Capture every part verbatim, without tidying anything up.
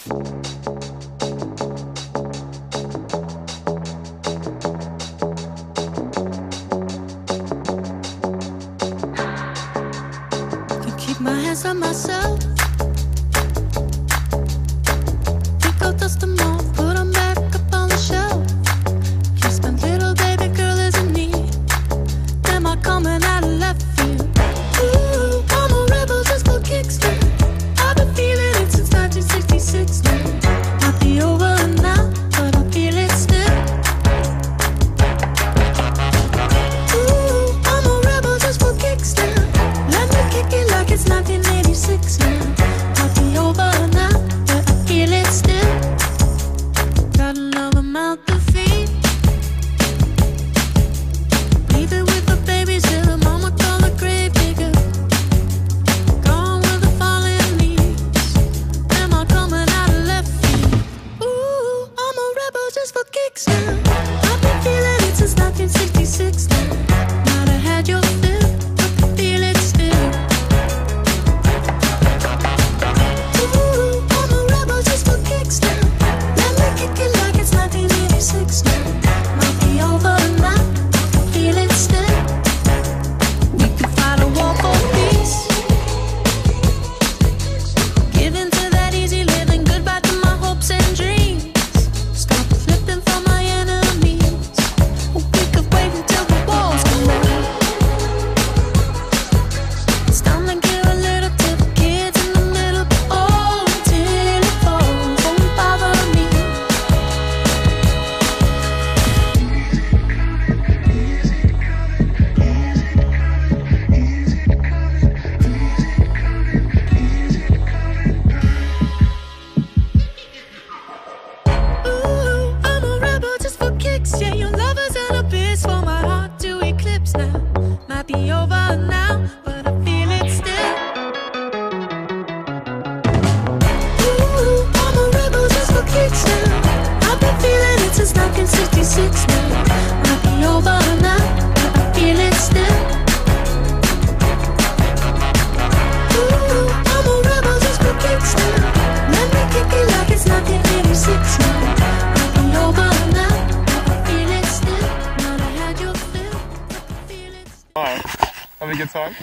Can keep my hands on myself. Think I'll dust them off, put them back up on the shelf. Kiss my little baby girl is in need. Am I coming out of left field? Ooh, I'm a rebel just for kicks now. I've been feeling it since nineteen sixty-six now. Might be over now, but I feel it still. Ooh, I'm a rebel just for kicks now. Let me kick it like it's nineteen eighty-six now. Might be over now, but I feel it still. Got another mouth to feed. Leave it with the babies till the mama call the grave digger. Gone with the falling leaves. Am I coming out of left field? Ooh, I'm a rebel just for kicks now. I've been feeling it since nineteen sixty-six now. Might have had your fill, but I feel it still. Ooh, I'm a rebel just for kicks now. Let me kick it like it's nineteen eighty-six now. Might be over now, I feel it still. We could fight a war for peace. Give in to that easy living, goodbye to my hopes and dreams. Stop flipping for my enemies. We could wait until the walls come down. It's time to give a little to the kids in the middle. Oh, till it falls, won't bother me. Ooh, I'm a rebel just for kicks. Yeah, your lovers and a bitch for my heart to eclipse now. Might be over now, but I feel it still. Ooh, I'm a rebel just for kicks now. I've been feeling it since nineteen sixty-six now. Might be over now, but I feel it still. Ooh, I'm a rebel just for kicks now. Let me kick it like it's nineteen eighty-six now. Might be over now, but I feel it still. Might have had your fill, but I feel it still. Alright, having a good time?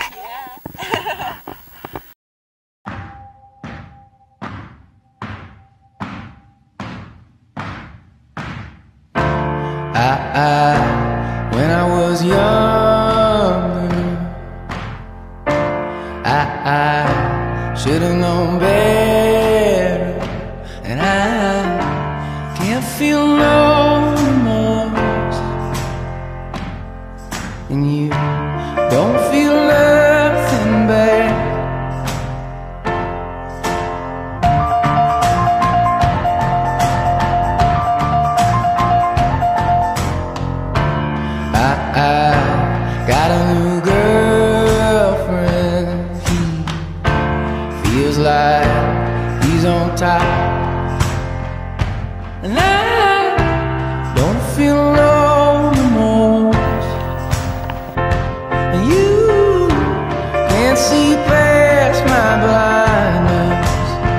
I, I, when I was younger, I, I should've known better, and I can't feel no remorse, and you don't feel nothing bad. I, I got a new girlfriend. He feels like he's on top, and I don't feel no remorse. And you can't see past my blindness.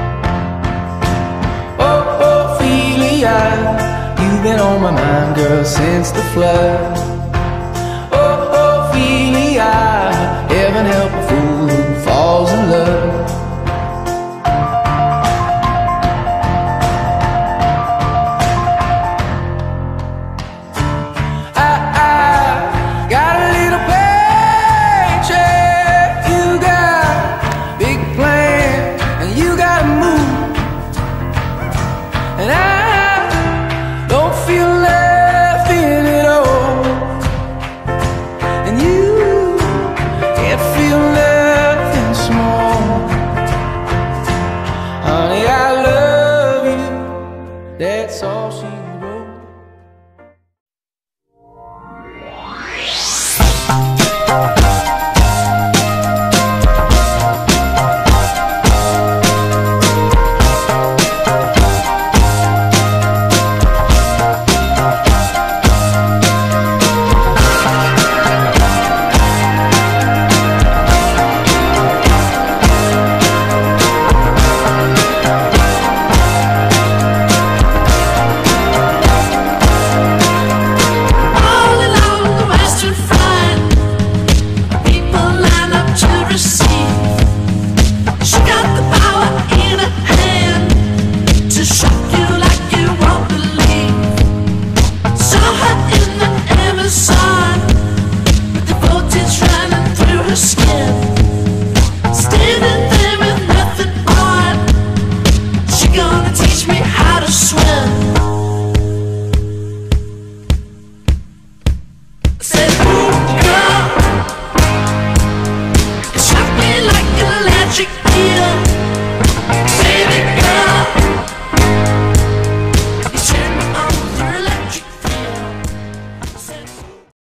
Oh, Ophelia, you've been on my mind, girl, since the flood. Ophelia, heaven help a fool who falls in love.